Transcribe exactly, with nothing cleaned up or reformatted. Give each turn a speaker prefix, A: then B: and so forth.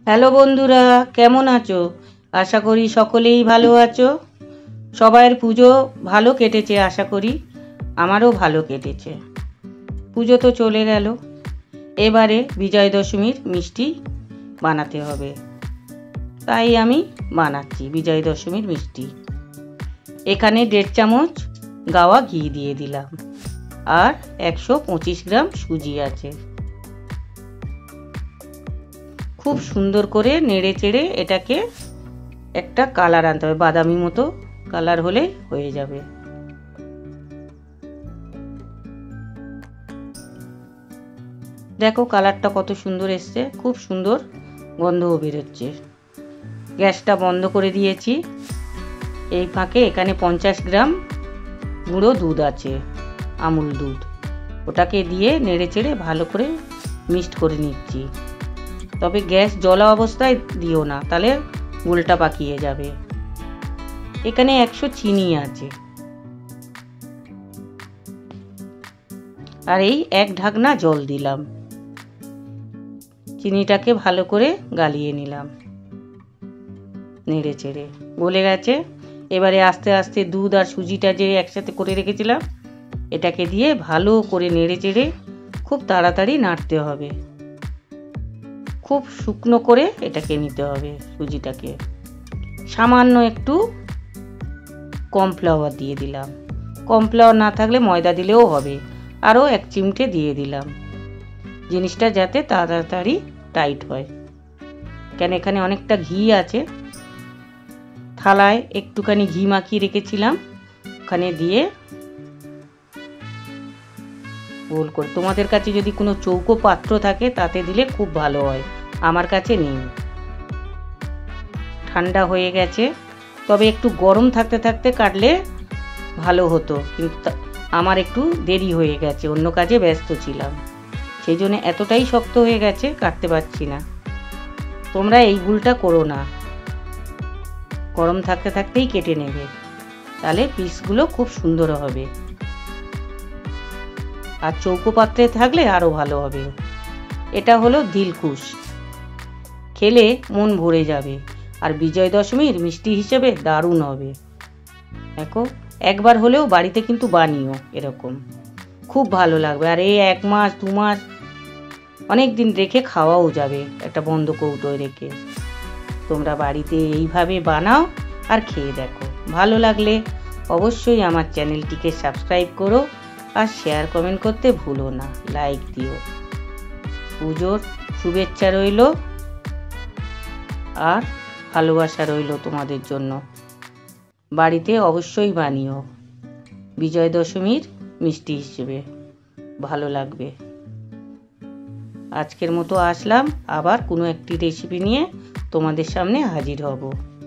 A: Hello বন্ধুরা, কেমন আছো? আশা করি সকলেই ভালো আছো। সবাইয়ের পুজো ভালো কেটেছে, আশা করি আমারও ভালো কেটেছে। পুজো তো চলে গেল, এবারে বিজয় দশমীর মিষ্টি বানাতে হবে, তাই আমি বানাচ্ছি বিজয় দশমীর মিষ্টি। এখানে দেড় চামচ গাওয়া ঘি দিয়ে দিলাম, আর একশো পঁচিশ গ্রাম সুজি আছে। খুব সুন্দর করে নেড়ে চেড়ে এটাকে একটা কালার আনতে হবে, বাদামি মতো কালার হলে হয়ে যাবে। দেখো কালারটা কত সুন্দর এসছে, খুব সুন্দর গন্ধও বেরোচ্ছে। গ্যাসটা বন্ধ করে দিয়েছি। এই ফাঁকে এখানে পঞ্চাশ গ্রাম গুঁড়ো দুধ আছে, আমুল দুধ, ওটাকে দিয়ে নেড়ে চেড়ে ভালো করে মিক্সড করে নিচ্ছি। তবে গ্যাস জ্বলা অবস্থায় দিও না, তাহলে গুলটা পাকিয়ে যাবে। এখানে একশো চিনি আছে, আর এই এক ঢাকনা জল দিলাম। চিনিটাকে ভালো করে গালিয়ে নিলাম, নেড়ে চেড়ে গলে গেছে। এবারে আস্তে আস্তে দুধ আর সুজিটা যে একসাথে করে রেখেছিলাম, এটাকে দিয়ে ভালো করে নেড়ে চেড়ে খুব তাড়াতাড়ি নাড়তে হবে। খুব শুকনো করে এটাকে নিতে হবে সুজিটাকে। সামান্য একটু কর্নফ্লাওয়ার দিয়ে দিলাম, কর্নফ্লাওয়ার না থাকলে ময়দা দিলেও হবে। আরও এক চিমটে দিয়ে দিলাম, জিনিসটা যাতে তাড়াতাড়ি টাইট হয়। কেন এখানে অনেকটা ঘি আছে, থালায় একটুখানি ঘি মাখিয়ে রেখেছিলাম, ওখানে দিয়ে গোল করে। তোমাদের কাছে যদি কোনো চৌকো পাত্র থাকে তাতে দিলে খুব ভালো হয়, আমার কাছে নেই। ঠান্ডা হয়ে গেছে, তবে একটু গরম থাকতে থাকতে কাটলে ভালো হতো, কিন্তু আমার একটু দেরি হয়ে গেছে, অন্য কাজে ব্যস্ত ছিলাম, সেই জন্য এতটাই শক্ত হয়ে গেছে কাটতে পারছি না। তোমরা এই ভুলটা করো না, গরম থাকতে থাকতেই কেটে নেবে, তাহলে পিসগুলো খুব সুন্দর হবে। আর চৌকো পাত্রে থাকলে আরও ভালো হবে। এটা হলো দিলকুশ, খেলে মন ভরে যাবে, আর বিজয় দশমীর মিষ্টি হিসেবে দারুণ হবে। দেখো একবার হলেও বাড়িতে কিন্তু বানিও, এরকম খুব ভালো লাগবে। আর এই এক মাস দু মাস অনেক দিন রেখে খাওয়াও যাবে, একটা বন্ধ কৌটোয় রেখে। তোমরা বাড়িতে এইভাবে বানাও আর খেয়ে দেখো। ভালো লাগলে অবশ্যই আমার চ্যানেলটিকে সাবস্ক্রাইব করো, আর শেয়ার কমেন্ট করতে ভুলো না, লাইক দিও। পুজোর শুভেচ্ছা রইল, আর ভালোবাসা রইল তোমাদের জন্য। বাড়িতে অবশ্যই বানিও বিজয় দশমীর মিষ্টি হিসেবে, ভালো লাগবে। আজকের মতো আসলাম, আবার কোনো একটি রেসিপি নিয়ে তোমাদের সামনে হাজির হব।